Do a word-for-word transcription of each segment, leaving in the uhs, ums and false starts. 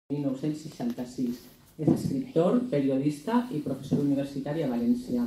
mil nou-cents seixanta-sis. És escriptor, periodista i professor universitari a València.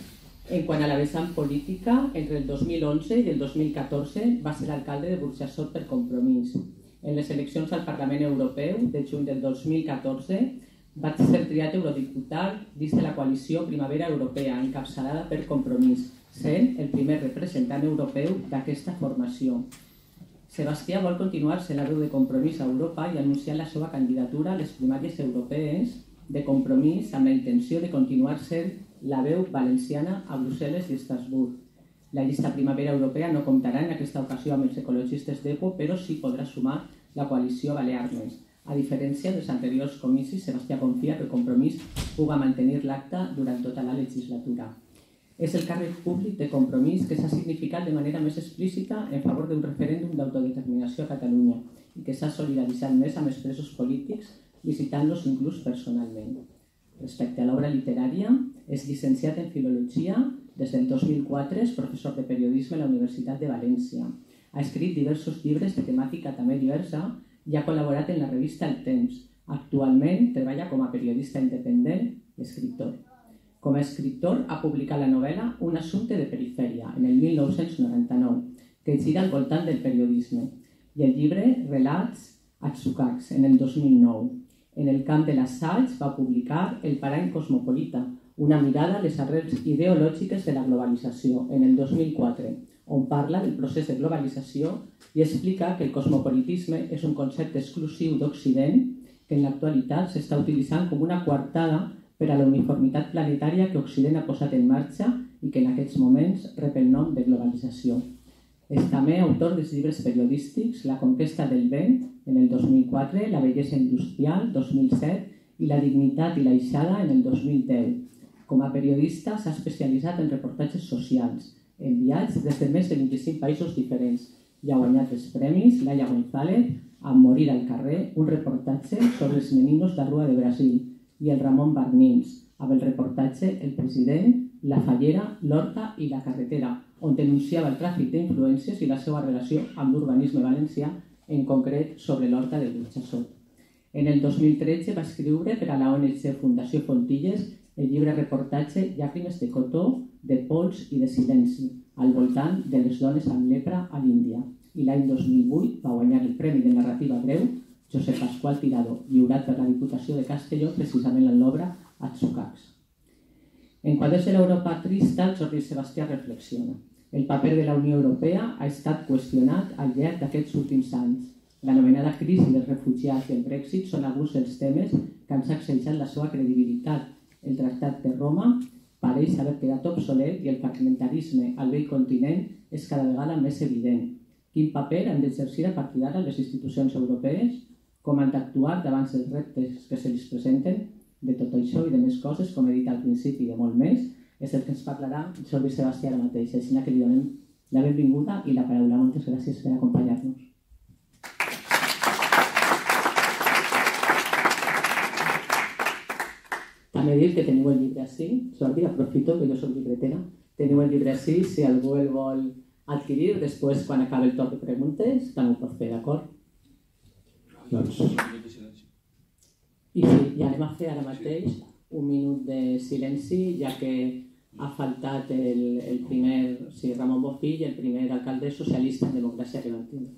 En quant a la vessant política, entre el dos mil onze i el dos mil catorze va ser alcalde de Burjassot per Compromís. En les eleccions al Parlament Europeu de juny del dos mil catorze vaig ser triat eurodiputat dins de la coalició Primavera Europea, encapçalada per Compromís, sent el primer representant europeu d'aquesta formació. Sebastià vol continuar sent la veu de Compromís a Europa i anunciar la seva candidatura a les primàries europees de Compromís amb la intenció de continuar sent la veu valenciana a Brussel·les i Estrasburg. La llista Primavera Europea no comptarà en aquesta ocasió amb els ecologistes d'EPO, però sí podrà sumar la coalició Balears. A diferència dels anteriors comicis, Sebastià confia que Compromís puga mantenir l'acte durant tota la legislatura. És el càrrec públic de Compromís que s'ha significat de manera més explícita en favor d'un referèndum d'autodeterminació a Catalunya i que s'ha solidaritzat més amb els presos polítics, visitant-los inclús personalment. Respecte a l'obra literària, és llicenciat en Filologia, des del dos mil quatre és professor de periodisme a la Universitat de València. Ha escrit diversos llibres de temàtica també diversa i ha col·laborat en la revista El Temps. Actualment treballa com a periodista independent i escriptor. Com a escriptor ha publicat la novel·la Un assumpte de perifèria, en el mil nou-cents noranta-nou, que gira al voltant del periodisme, i el llibre Relats Atsukaks, en el dos mil nou. En el camp de l'assaig va publicar El parany cosmopolita, una mirada a les arrels ideològiques de la globalització, en el dos mil quatre, on parla del procés de globalització i explica que el cosmopolitisme és un concepte exclusiu d'Occident que en l'actualitat s'està utilitzant com una coartada per a la uniformitat planetària que Occident ha posat en marxa i que en aquests moments rep el nom de globalització. És també autor dels llibres periodístics La conquesta del vent, en el dos mil quatre, La bellesa industrial, dos mil set, i La dignitat i l'aixada, en el dos mil deu. Com a periodista s'ha especialitzat en reportatges socials, enviats des de més de vint-i-cinc països diferents, i ha guanyat els premis Laia González amb Morir al carrer, un reportatge sobre els meninos de Rua de Brasil, i el Ramon Barnils, amb el reportatge El president, la fallera, l'horta i la carretera, on denunciava el tràfic d'influències i la seva relació amb l'urbanisme valencià, en concret sobre l'horta de Burjassot. En el dos mil tretze va escriure per a la O N G Fundació Fontilles el llibre reportatge Llàgrimes de cotó, de pols i de silenci, al voltant de les dones amb lepra a l'Índia. I l'any dos mil vuit va guanyar el Premi de Narrativa Breu Josep Pasqual Tirado, lliurat per la Diputació de Castelló, precisament en l'obra Atsukaks. En quadres de l'Europa trista, Jordi Sebastià reflexiona. El paper de la Unió Europea ha estat qüestionat al llarg d'aquests últims anys. L'anomenada crisi dels refugiats i el Brexit són alguns dels temes que han sacsejat la seva credibilitat. El Tractat de Roma pareix haver quedat obsolet i el fragmentarisme al vell continent és cada vegada més evident. Quin paper han d'exercir a partir d'ara les institucions europees? Com han d'actuar davant dels reptes que se li presenten? De tot això i de més coses, com he dit al principi, de molt més, és el que ens parlarà Jordi Sebastià ara mateix. Així que li donem la benvinguda i la paraula. Moltes gràcies per acompanyar-nos. També dir que teniu el llibre ací. Jordi, aprofito que jo soc llibretera. Teniu el llibre ací, si algú el vol adquirir, després, quan acabi el torn de preguntes, també ho pot fer, d'acord? Doncs... I sí, ja anem a fer ara mateix un minut de silenci, ja que ha faltat el, el primer, sí, Ramon Bofill, el primer alcalde socialista en democràcia levantina.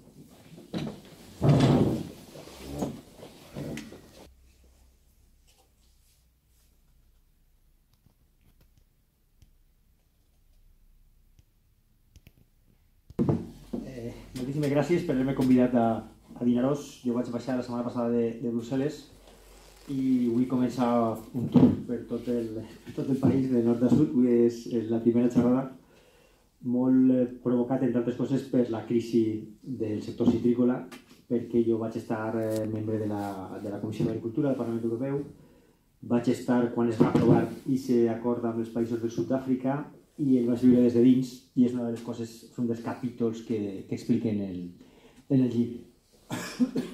Eh, moltíssimes gràcies per haver-me convidat a, a Vinaròs. Jo vaig baixar la setmana passada de, de Brussel·les i vull començar un tour per tot el, tot el país, de nord a sud. Avui és, és la primera xerrada, molt provocat, entre altres coses, per la crisi del sector citrícola, perquè jo vaig estar eh, membre de la, de la Comissió d'Agricultura del Parlament Europeu, vaig estar quan es va aprovar aquest acord amb els països del sud d'Àfrica i el vaig viure des de dins, i és una de les coses, un dels capítols que, que expliquen en el, en el llibre.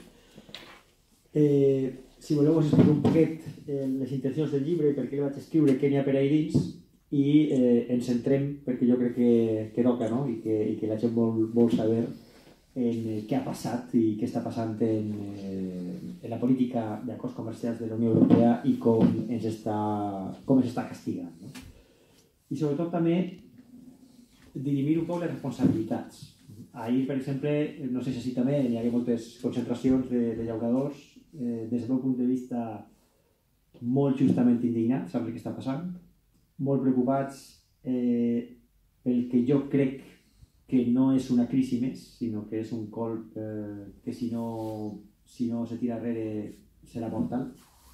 eh, Si voleu, us explico un poquet eh, les intencions del llibre, per què el vaig escriure, què n'hi ha per ahí dins, i eh, ens centrem, perquè jo crec que, que toca, no? I, que, i que la gent vol, vol saber en eh, què ha passat i què està passant en, eh, en la política d'acords comercials de la Unió Europea i com ens està, com ens està castigant. No? I sobretot també dirimir un poc les responsabilitats. Ahir, per exemple, no sé si així també, hi havia moltes concentracions de, de llauradors, eh, des del meu punt de vista molt justament indignats amb el que està passant, molt preocupats eh, pel que jo crec que no és una crisi més, sinó que és un colp eh, que si no, si no se tira darrere serà mortal.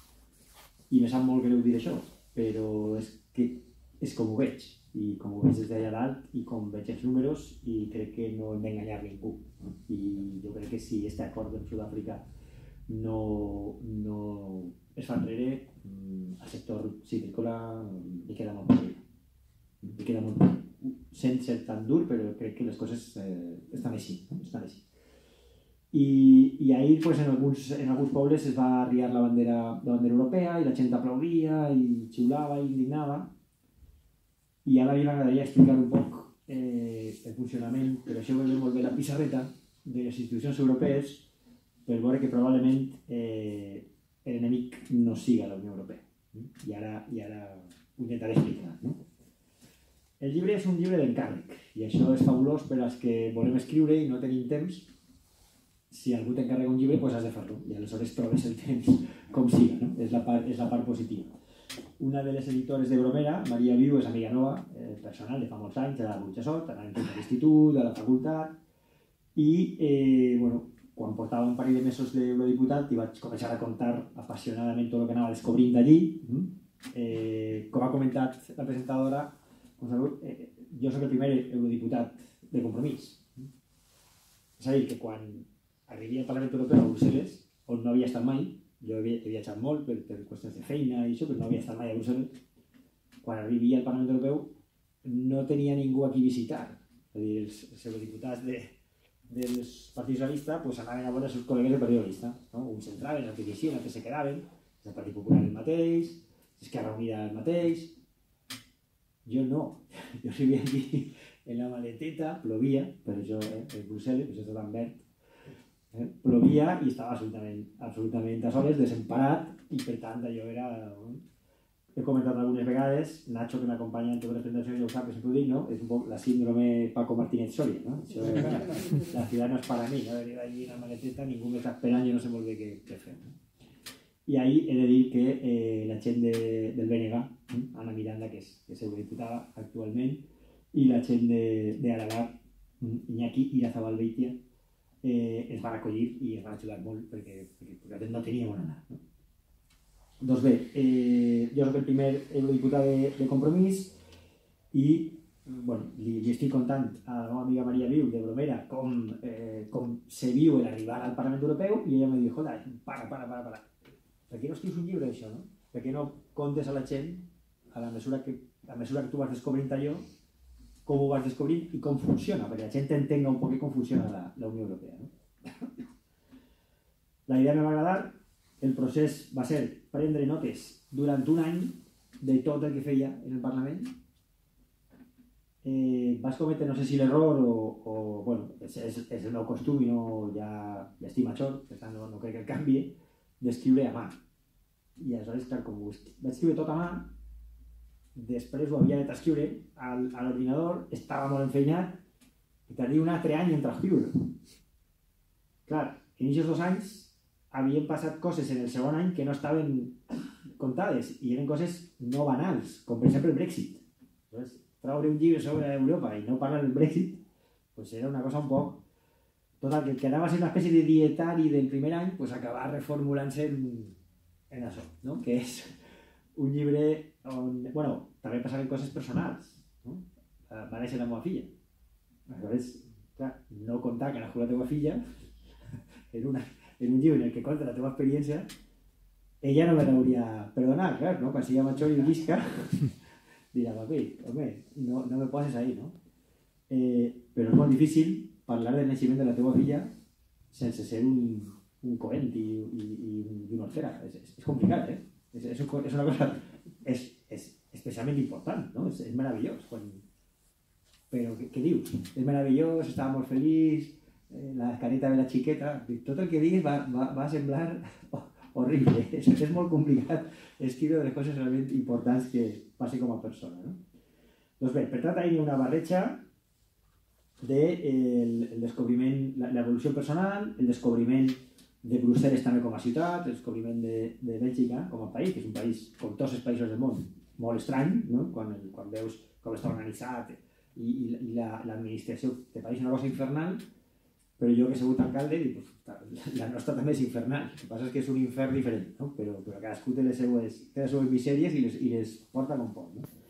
I me sap molt greu dir això, però és que és com ho veig, i com ho veig des d'allà dalt i com veig els números, i crec que no hem d'enganyar ningú. I jo crec que si aquest acord amb Sud-àfrica no, no es fa enrere, al sector citrícola li queda molt poc. Li queda molt poc. Sent ser tan dur, però crec que les coses eh, estan així. No? Estan així. I, i ahir pues, en, alguns, en alguns pobles es va arriar la bandera, la bandera europea i la gent aplaudia i xiulava i indignava. I ara a mi m'agradaria explicar un poc eh, el funcionament, però això veure molt bé la pissarreta de les institucions europees per veure que probablement eh, l'enemic no siga la Unió Europea. I ara, i ara ho intentaré explicar. No? El llibre és un llibre d'encàrrec, i això és fabulós per als que volem escriure i no tenim temps. Si algú t'encarrega un llibre, pues has de fer-lo, i aleshores trobes el temps com siga. No? És, la part, és la part positiva. Una de les editores de Bromera, Maria Viu, és amiga nova, eh, personal, de fa molts anys, a la Burjassot, anàvem tots a l'institut, a la facultat, i eh, bueno, quan portava un parell de mesos d'eurodiputat i vaig començar a contar apassionadament tot el que anava descobrint d'allí. Eh, com ha comentat la presentadora, com sabeu, eh, jo soc el primer eurodiputat de Compromís. És a dir, que quan arribi al Parlament Europeu a Brussel·les, on no havia estat mai, jo he viatjat molt per, per qüestions de feina i això, però no havia estat mai a Brussel·les. Quan arribi al Parlament Europeu no tenia ningú aquí visitar. És a dir, els, els eurodiputats de, dels partits socialistes pues, anaven a veure els seus col·legues de Partit Socialista. No? Uns entraven, els que llegien, els que se quedaven, el Partit Popular el mateix, Esquerra Unida el mateix. Jo no. Jo arribia aquí en la maleteta, plovia, per això, eh, en Brussel·les, per això està tan verd. Eh? Plovia i estava absolutament, absolutament a soles, desemparat, i per tant allò era... He comentat algunes vegades, Nacho, que m'acompanya en totes les presentacions, ja ho sap, que sempre ho dic, no? És un poc la síndrome Paco Martínez Soria, no? Això és, la ciutat no és para mi, no? Venir allí en la maleteta, ningú m'està esperant i no sé molt bé què, què fer. No? I ahí he de dir que eh, la gent de, del B N G, Ana Miranda, que és, que és eurodiputada actualment, i la gent d'Aragà, Iñaki Irazabal Beitia, eh, es van acollir i es van ajudar molt perquè, perquè, perquè no teníem on anar. No? Doncs bé, eh, jo soc el primer eurodiputat de, de Compromís i bueno, li, li estic contant a la meva amiga Maria Viu de Bromera com, eh, com se viu l'arribar al Parlament Europeu i ella em diu, joder, para, para, para, para. Per què no escrius un llibre d'això, no? Per què no contes a la gent, a la mesura que, a la mesura que tu vas descobrint allò, com ho vas descobrint i com funciona, perquè la gent entenga un poc com funciona la, la Unió Europea. No? La idea me va agradar, el procés va ser prendre notes durant un any de tot el que feia en el Parlament. Eh, vas cometre, no sé si l'error o, o bueno, és, és, és el meu costum i no, ja, ja estic major, per tant no, no crec que el canvi, d'escriure a mà. I aleshores, clar, com ho vaig escriure tot a mà, després ho havia de transcriure a l'ordinador, estava molt enfeinat i tardia un altre any en transcriure. Clar, en aquests dos anys havien passat coses en el segon any que no estaven comptades i eren coses no banals, com per exemple el Brexit. Entonces, traure un llibre sobre Europa i no parlar del Brexit, pues era una cosa un poc... Total, que el que anava a ser una espècie de dietari del primer any, pues acabava reformulant-se en, en això, no? Que és un llibre on... Bueno, també passaven coses personals, no? Va néixer la meva filla. Aleshores, clar, no contar que nascut la teva filla en, una, en un llibre en el que conta la teva experiència, ella no me l'hauria perdonat, clar, no? Quan sigui major i visca, dirà, papi, home, no, no me poses ahí, no? Eh, però és molt difícil parlar del naixement de la teva filla sense ser un, un coent i, i, i una orfera. És, és, és complicat, eh? És, és, és una cosa... És, és especialment important, no? És, és meravellós. Quan... Però què, què dius? És meravellós, estava molt feliç, eh, la careta de la xiqueta, tot el que diguis va, va, va semblar horrible. És, és molt complicat escriure de les coses realment importants que passi com a persona. No? Doncs bé, per tant, hi ha una barreja de el, el descobriment, l'evolució personal, el descobriment de Brussel·les també com a ciutat, el descobriment de, de Bèlgica com a país, que és un país, com tots els països del món, molt estrany, no? quan, quan veus com està organitzat i, i, i l'administració la, te pareix una cosa infernal, però jo que he sigut alcalde dic, pues, la nostra també és infernal, el que passa és que és un infern diferent, no? però, però cadascú té les seues, té les seues misèries i les, i les porta com pot. No?